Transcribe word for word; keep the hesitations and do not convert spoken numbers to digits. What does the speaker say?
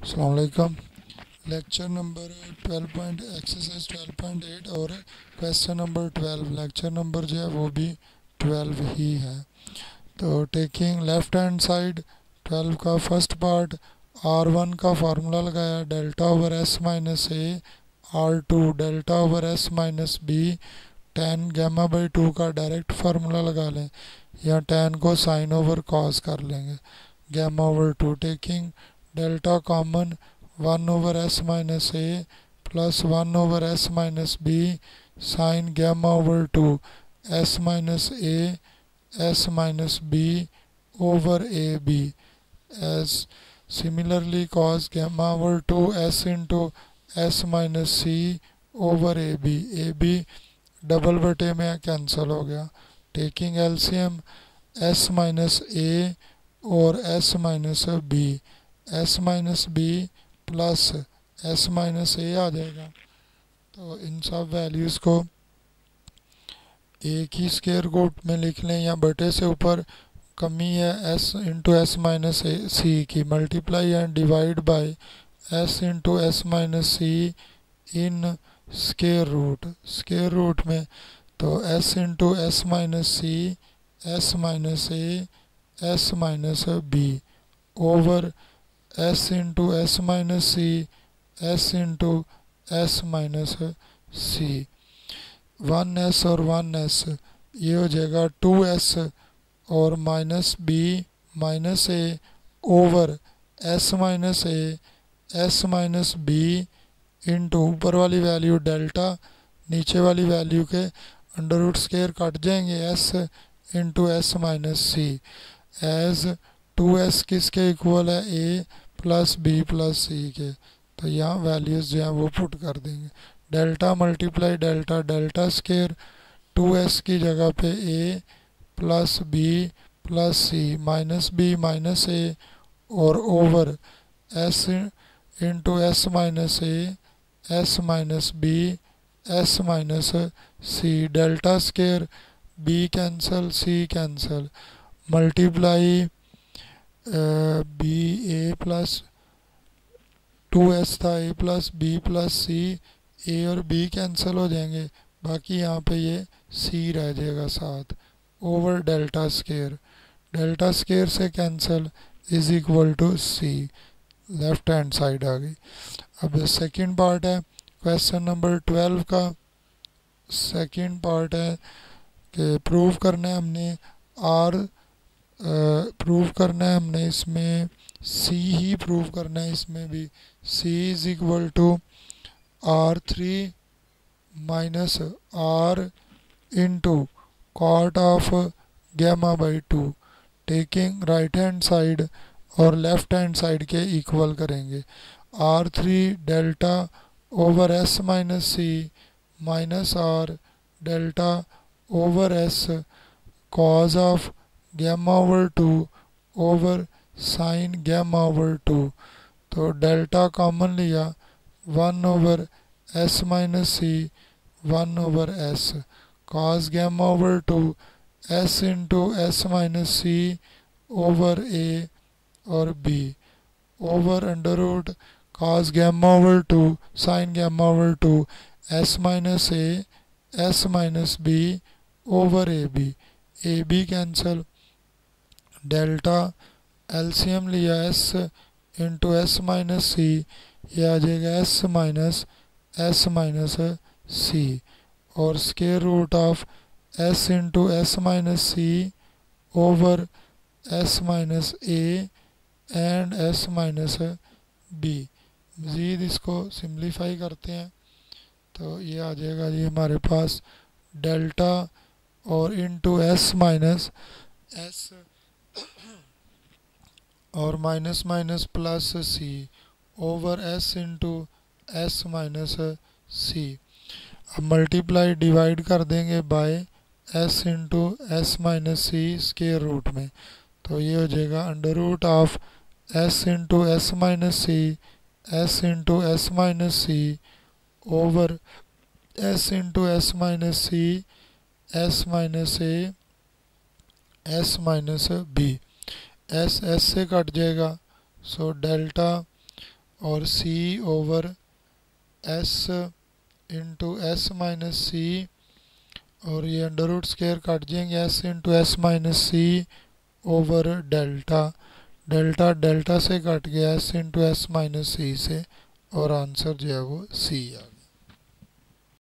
अस्सलाम वालेकुम। Lecture number twelve point exercise twelve point eight और question number twelve. Lecture number जो है वो भी ट्वेल्व ही है। तो taking left hand side twelve का फर्स्ट पार्ट, आर वन का फार्मूला लगाया delta over S minus A, R two delta over S minus B, tan gamma by two का डायरेक्ट फार्मूला लगा लें या टेन को साइन ओवर कॉस कर लेंगे gamma over two. Taking delta common, one over S minus A plus one over S minus B sine gamma over two S minus A S minus B over A B S similarly cos gamma over two s into s minus c over A B. A B double बटे में cancel हो गया। Taking LCM s minus A और s minus B, s minus B plus s minus A आ जाएगा। तो इन सब values को एक ही स्केयर रूट में लिख लें या बटे से ऊपर कमी है s into S minus C की, multiply and divide by s into S minus C in square root. Square root में तो s into S minus C S minus A S minus B over s into S minus C S into S minus C. One S और one S ये हो जाएगा two S और minus B minus A over S minus A S minus B into ऊपर वाली value delta, नीचे वाली value के अंडर रूट स्केयर कट जाएंगे S into S minus C as two S किसके इक्वल है A plus B plus C के। तो यहाँ वैल्यूज़ जो हैं वो पुट कर देंगे। Delta multiply delta delta square, two S की जगह पे A plus B plus C minus B minus A और over S into S minus A S minus B S minus C. Delta square B cancel C cancel, multiply B A plus two S था A plus B plus C, A और B cancel हो जाएंगे, बाकी यहाँ पे ये सी रह जाएगा साथ over delta square. Delta square से cancel is equal to C, left hand side आ गई। अब सेकंड पार्ट है क्वेश्चन नंबर ट्वेल्व का। सेकंड पार्ट है कि प्रूव करना है हमने आर प्रूव करना है हमने इसमें सी ही प्रूव करना है इसमें भी। C is equal to R three minus R into cot of gamma by two. Taking right hand side और लेफ्ट हैंड साइड के इक्वल करेंगे। R three delta over S minus C minus R delta over S cos of gamma over two over sine gamma over two. तो delta common लिया, one over S minus C one over S cos gamma over two S into S minus C over A और B over under root cos gamma over two sine gamma over two S minus A S minus B over A B. A B cancel, delta LCM लिया S into S minus C, ये आ जाएगा S minus S minus C और square root of S into S minus C over S minus A and S minus B. मज़ीद इसको simplify करते हैं तो ये आ जाएगा जी हमारे पास डेल्टा और इंटू एस माइनस एस और minus minus plus C over S into S minus C. अब मल्टीप्लाई डिवाइड कर देंगे by S into S minus C square root में। तो ये हो जाएगा under root of S into S minus C S into S minus C over S into S minus C S minus A S minus B. S S से cut जाएगा, सो delta और C over S into S minus C, और ये under root square काट जाएंगे, S into S minus C over delta, delta delta से cut गया S into S minus C से, और आंसर जो है वो सी आ गया।